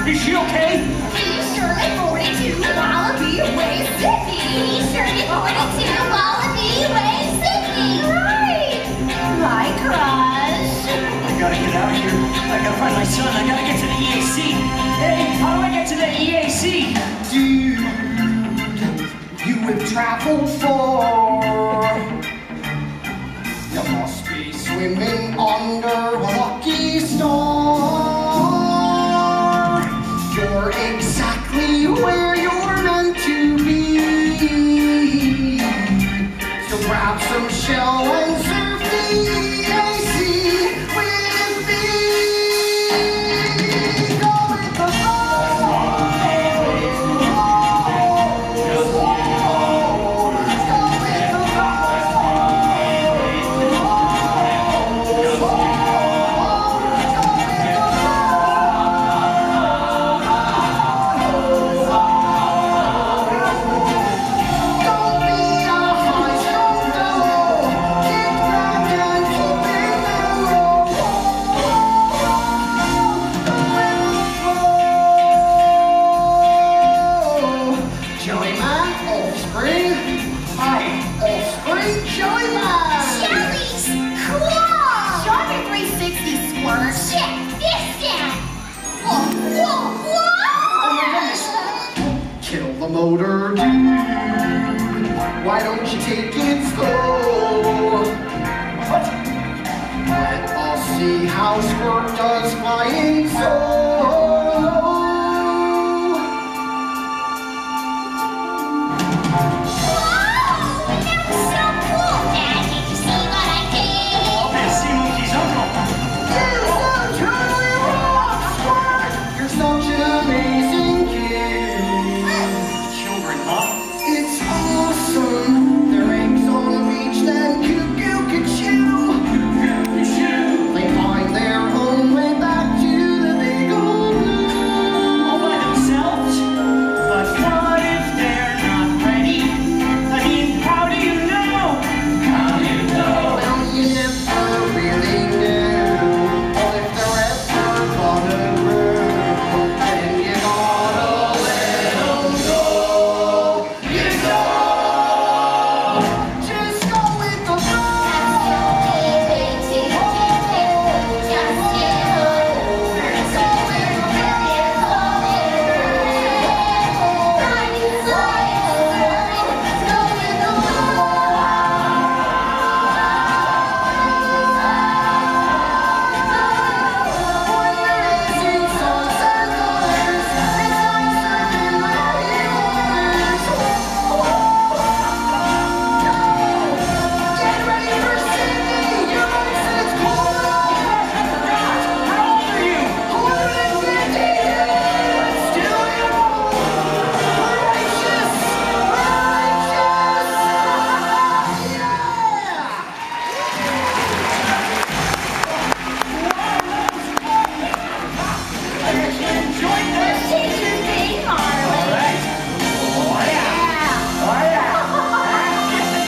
Is she okay? He's surely 42 Wallaby Way, Sydney. He's surely 42 Wallaby Way, Sydney. Right. My crush. I gotta get out of here. I gotta find my son. I gotta get to the EAC. Hey, how do I get to the EAC? Dude, you have traveled far. You must be swimming under a lucky star. You're exactly where you're meant to be. So grab some shell and surf the EAC with me. Go with the flow. Motor dude, why don't you take it slow? What? Let us see how Squirt does flying so.